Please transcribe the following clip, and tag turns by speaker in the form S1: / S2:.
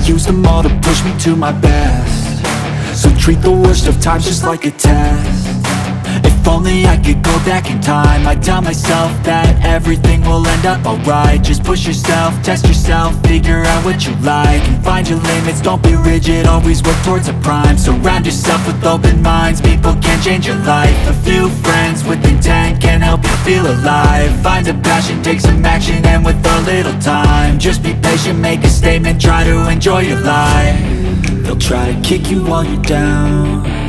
S1: used them all to push me to my best. So treat the worst of times just like a test. If only I could go back in time, I'd tell myself that everything will end up alright. Just push yourself, test yourself, figure out what you like, and find your limits, don't be rigid, always work towards a prime. Surround yourself with open minds, people can change your life. A few friends with intent can help you feel alive. Find a passion, take some action, and with a little time, just be patient, make a statement, try to enjoy your life. They'll try to kick you while you're down,